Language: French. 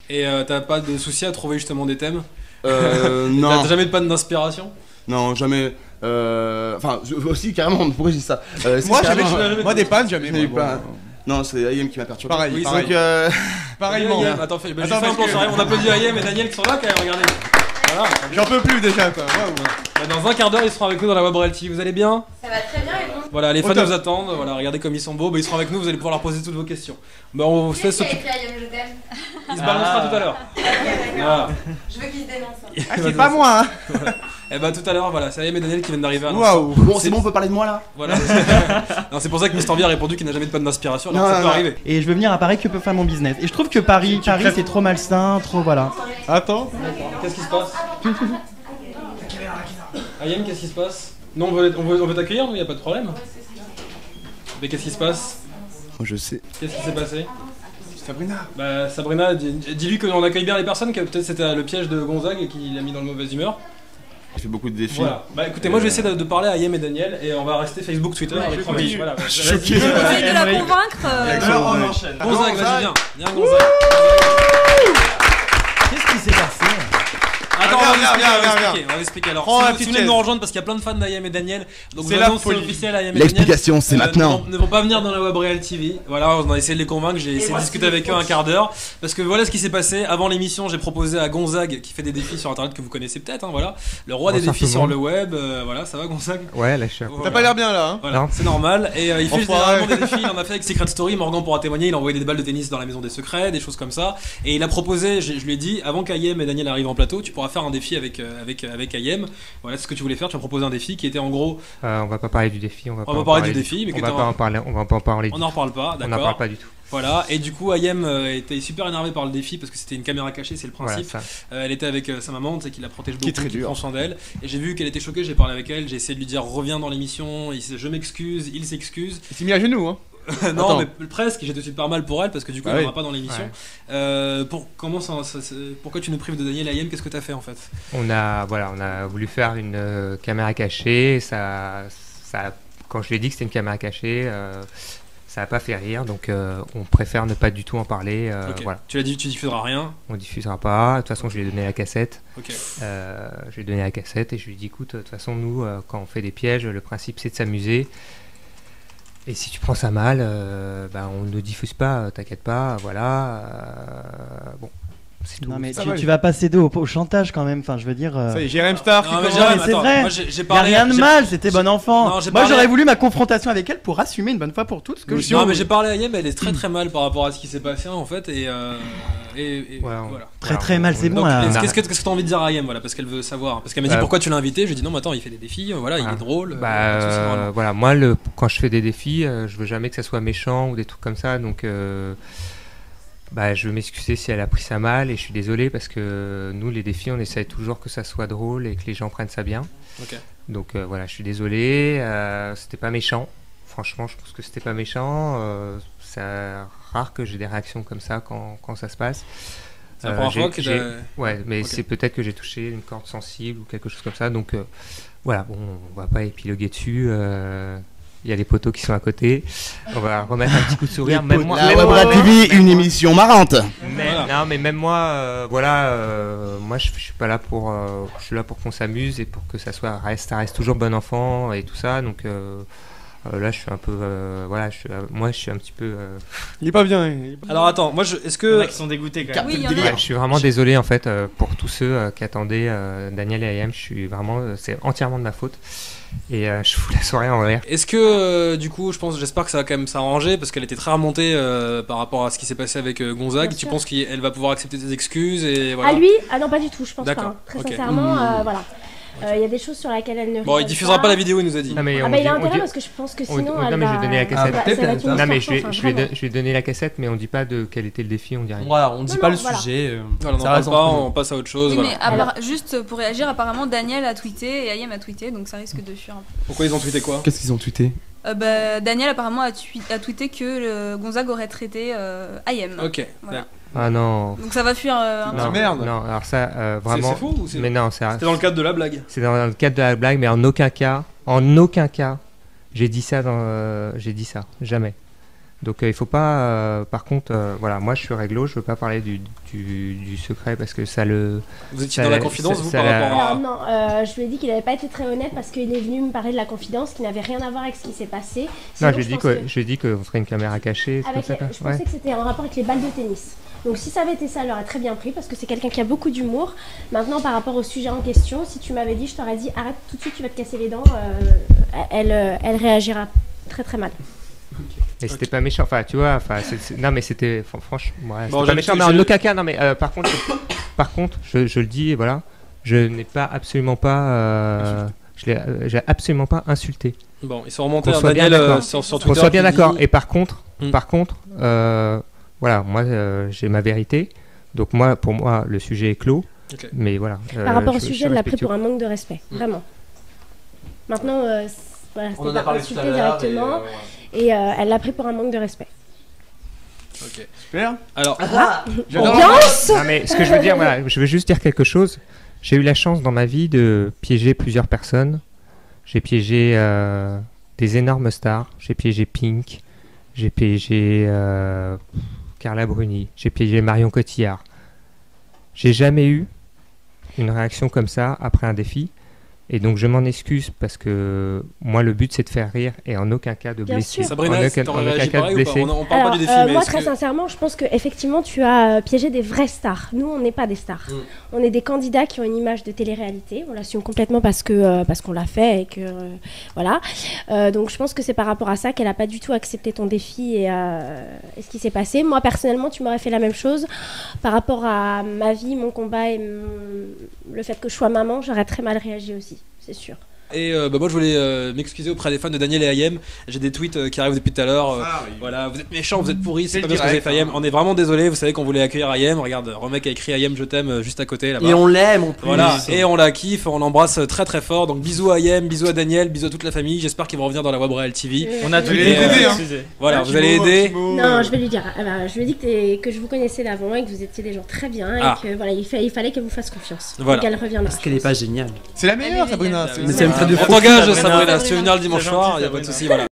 Et t'as pas de souci à trouver justement des thèmes? Non. T'as jamais de panne d'inspiration? Non, jamais. Enfin, aussi carrément, pourquoi je dis ça Moi, des pannes, jamais. Non, c'est Ayem qui m'a perturbé. Pareil, Oui, pareil. Donc, Pareillement. Attends, j'ai fait un plan sur Ayem, on applaudit Ayem et Daniel qui sont là quand même, regardez. Voilà. J'en peux plus déjà, quoi. Dans un quart d'heure, ils seront avec nous dans la Web Reality. Vous allez bien? Ça va très bien et vous? Voilà, les fans nous attendent. Voilà, regardez comme ils sont beaux. Bah, ils seront avec nous, vous allez pouvoir leur poser toutes vos questions. Bah, on se laisse s'occuper. Je t'aime. Il se balancera tout à l'heure. Voilà. Je veux qu'il se dénonce. Ah, c'est pas moi, hein. Voilà. Et bah, tout à l'heure, voilà, c'est Ayem et Daniel qui viennent d'arriver à Waouh. bon, c'est bon, on peut parler de moi là. Voilà. Non, c'est pour ça que Mister V a répondu qu'il n'a jamais de panne d'inspiration. Alors ça peut arriver. Et je veux venir à Paris que peut faire mon business. Et je trouve que Paris c'est trop malsain, trop voilà. Attends. Qu'est-ce qui se passe? Ayem, qu'est-ce qui se passe? Non, on veut t'accueillir, nous, y a pas de problème. Mais qu'est-ce qui se passe? Moi, je sais. Qu'est-ce qui s'est passé? Sabrina. Bah, Sabrina, dis-lui qu'on accueille bien les personnes, que peut-être c'était le piège de Gonzague et qu'il l'a mis dans de mauvaise humeur. J'ai fait beaucoup de défis. Voilà. Bah écoutez, moi je vais essayer de parler à Ayem et Daniel et on va rester Facebook, Twitter avec 3 minutes. Voilà. Choqué. Essaye de la convaincre. Alors, on enchaîne. Gonzague, vas-y, viens. Viens, Gonzague. Qu'est-ce qui s'est passé? Attends, viens, on va expliquer. Alors, Prends la si vous petite venez de nous chaise. rejoindre parce qu'il y a plein de fans d'Ayem et Daniel, donc C'est vous la annoncez folie. officiel Ayem et Daniel. L'explication, c'est maintenant. Ne vont pas venir dans la Web Real TV. Voilà, on a essayé de les convaincre. J'ai essayé de discuter avec eux un quart d'heure. Parce que voilà ce qui s'est passé. Avant l'émission, j'ai proposé à Gonzague, qui fait des défis sur internet que vous connaissez peut-être, hein, voilà. Le roi des défis sur le web. Voilà, ça va, Gonzague? Ouais, là je suis. Voilà. T'as pas l'air bien là, hein. Voilà, Non. c'est normal. Et il fait Enfoiré. généralement des défis. Il en a fait avec Secret Story. Morgan pourra témoigner. Il a envoyé des balles de tennis dans la maison des secrets, des choses comme ça. Et il a proposé, je lui ai dit, avant qu'Ayem et Daniel arrivent en plateau, tu pourras faire un défi avec Ayem. Voilà, c'est ce que tu voulais faire. Tu as proposé un défi qui était en gros. On va pas parler du défi. On va On va parler du défi, mais on que va t'as- pas en parler. On va pas en parler. On n'en reparle pas, On n'en d'accord. parle pas du tout. Voilà, et du coup, Ayem était super énervé par le défi parce que c'était une caméra cachée, c'est le Voilà, principe. ça. Elle était avec sa maman, tu sais, qui la protège Qui est beaucoup, très qui dur. prend soin d'elle. Et j'ai vu qu'elle était choquée, j'ai parlé avec elle, j'ai essayé de lui dire reviens dans l'émission, je m'excuse, il s'excuse. Il s'est mis à genoux, hein. Non, Attends. mais presque, j'étais super mal pour elle parce que du coup, Ah elle oui. n'aura pas dans l'émission. Pourquoi tu nous prives de Daniel Ayem? Qu'est-ce que tu as fait en fait? On a voulu faire une caméra cachée. Quand je lui ai dit que c'était une caméra cachée, ça a pas fait rire. Donc on préfère ne pas du tout en parler. Ok. Voilà, Tu l'as dit, tu diffuseras rien. on diffusera pas. De toute façon, je lui ai donné la cassette. Ok. Je lui ai donné la cassette et je lui ai dit écoute, de toute façon, nous, quand on fait des pièges, le principe c'est de s'amuser. Et si tu prends ça mal, on ne diffuse pas, t'inquiète pas, voilà. Bon, c'est tout. Non mais Ça tu, va, tu vas pas céder au chantage quand même. Enfin, je veux dire. Ça y est, Jérém Star qui Non, mais commence. Jérém, c'est attends, vrai. moi, j'ai Y a parlé. rien de j'ai- mal, c'était bon enfant. Non, j'ai Moi, parlé- j'aurais voulu ma confrontation avec elle pour assumer une bonne fois pour toutes ce que Non, mais j'ai parlé à Ayem, elle est très très mal par rapport à ce qui s'est passé en fait. Et Ouais, voilà. Très très mal, c'est bon Donc, là. qu'est-ce que tu as envie de dire à Ayem, voilà, parce qu'elle veut savoir, parce qu'elle m'a dit pourquoi tu l'as invité, je lui ai dit non mais attends il fait des défis, voilà il est drôle. pas de souci, normalement. Voilà, moi, quand je fais des défis, je veux jamais que ça soit méchant ou des trucs comme ça, donc je veux m'excuser si elle a pris ça mal et je suis désolé parce que nous, les défis, on essaye toujours que ça soit drôle et que les gens prennent ça bien. Ok. Donc voilà, je suis désolé, c'était pas méchant. Franchement, je pense que c'était pas méchant. C'est rare que j'ai des réactions comme ça quand ça se passe. C'est la première fois que Ouais, mais Ok. c'est peut-être que j'ai touché une corde sensible ou quelque chose comme ça. Donc voilà, bon, on va pas épiloguer dessus. Il y a les poteaux qui sont à côté. On va remettre un petit coup de sourire. Même moi, La même Web moi- TV, une émission marrante. Non, mais même moi, moi je suis pas là pour. Je suis là pour qu'on s'amuse et pour que ça reste toujours bon enfant et tout ça. Donc là, je suis un peu. Moi, je suis un petit peu. Il est pas bien. Alors attends, moi est-ce Il y en que a qui sont dégoûtés quand même. Oui, il y en a. Ouais, je suis vraiment désolé en fait pour tous ceux qui attendaient Daniel et Ayem. Je suis vraiment. C'est entièrement de ma faute. Et je fous la soirée en l'air. Est-ce que du coup, j'espère que ça va quand même s'arranger parce qu'elle était très remontée par rapport à ce qui s'est passé avec Gonzague. Bien Tu sûr. penses qu'elle va pouvoir accepter tes excuses et voilà. À lui? Ah non, pas du tout, je pense pas. D'accord, Hein. Très ok. sincèrement, voilà. Il y a des choses sur lesquelles elle ne. Bon, il rigole diffusera pas la vidéo, il nous a dit. Non, mais Ah on bah il a dit- on intérêt dit- parce que je pense que on- sinon non, elle mais va. je vais donner la cassette. ça va être une Non, mais histoire sans fin, je vraiment. lui ai donné la cassette, mais on dit pas de quel était le défi, on dit rien. Voilà, on dit Non, pas non, le voilà. sujet. Voilà, on n'en ça parle reste pas, entre nous. on passe à autre chose. Oui, Voilà. mais juste pour réagir, apparemment Daniel a tweeté et Ayem a tweeté, donc ça risque de fuir un peu. Pourquoi ils ont tweeté quoi? Qu'est-ce qu'ils ont tweeté? Daniel apparemment a tweeté que Gonzague aurait traité Ayem. Ok. Voilà. Ah non. Donc ça va fuir un Non, peu. merde. Non, alors ça, vraiment. C'est faux ou c'est. Mais non, c'est C'était dans le cadre de la blague. c'est dans le cadre de la blague, mais en aucun cas, j'ai dit ça jamais. Donc il faut pas. Par contre, voilà, moi je suis réglo, je veux pas parler du secret parce que ça le. Vous étiez dans la confidence, vous, par rapport à. Alors non, je lui ai dit qu'il n'avait pas été très honnête parce qu'il est venu me parler de la confidence qui n'avait rien à voir avec ce qui s'est passé. Sinon, non, je lui ai dit qu'on ferait une caméra cachée. Je pensais que c'était en rapport avec les balles de tennis. Donc si ça avait été ça, elle l'aurait très bien pris parce que c'est quelqu'un qui a beaucoup d'humour. Maintenant, par rapport au sujet en question, si tu m'avais dit, je t'aurais dit arrête tout de suite, tu vas te casser les dents, elle réagira très très mal. Et c'était pas méchant, enfin tu vois, non mais c'était franchement, ouais, bon, pas méchant, mais en aucun cas, non mais par contre, je le dis, voilà, je n'ai pas absolument pas, j'ai absolument pas insulté. Bon, ils sont remontés à Daniel sur Twitter. Qu'on soit bien d'accord. Et par contre, voilà, moi j'ai ma vérité, donc pour moi le sujet est clos. Okay. Mais voilà. Par rapport au sujet, elle l'a pris pour un manque de respect, vraiment. Maintenant, voilà, c'était pas insulté directement. Et elle l'a pris pour un manque de respect. Ok. Super. Alors, ambiance. Non mais ce que je veux dire, voilà, je veux juste dire quelque chose. J'ai eu la chance dans ma vie de piéger plusieurs personnes. J'ai piégé des énormes stars. J'ai piégé Pink. J'ai piégé Carla Bruni. J'ai piégé Marion Cotillard. J'ai jamais eu une réaction comme ça après un défi. Et donc je m'en excuse parce que moi le but c'est de faire rire et en aucun cas de blesser. Sabrina, t'aurais réagi pareil ou pas ? On parle pas du défi, mais moi très sincèrement je pense qu'effectivement tu as piégé des vraies stars. Nous on n'est pas des stars. On est des candidats qui ont une image de télé-réalité. On l'assume complètement parce qu'on l'a fait et que voilà. Donc je pense que c'est par rapport à ça qu'elle n'a pas du tout accepté ton défi et ce qui s'est passé. Moi personnellement tu m'aurais fait la même chose par rapport à ma vie, mon combat et le fait que je sois maman, j'aurais très mal réagi aussi. C'est sûr. Et moi je voulais m'excuser auprès des fans de Daniel et Ayem. J'ai des tweets qui arrivent depuis tout à l'heure. Voilà, vous êtes méchants, vous êtes pourris, c'est pas bien ce que vous avez fait Ayem. On est vraiment désolé, vous savez qu'on voulait accueillir Ayem. Regarde, Romek a écrit Ayem, je t'aime juste à côté là-bas. Et on l'aime en plus. Voilà, et on la kiffe, on l'embrasse très très fort. Donc bisous à Ayem, bisous à Daniel, bisous à toute la famille. J'espère qu'ils vont revenir dans la Web Real TV. On a tous les aider. Voilà, vous allez aider. Non, je vais lui dire. Je lui ai dit que je vous connaissais d'avant et que vous étiez des gens très bien et que voilà, il fallait qu'elle vous fasse confiance. Voilà. Qu'elle reviendra. Parce qu'elle est pas géniale. C'est la meilleure, Sabrina. On t'engage, Sabrina, si tu veux venir le dimanche soir, il n'y a pas de souci, voilà.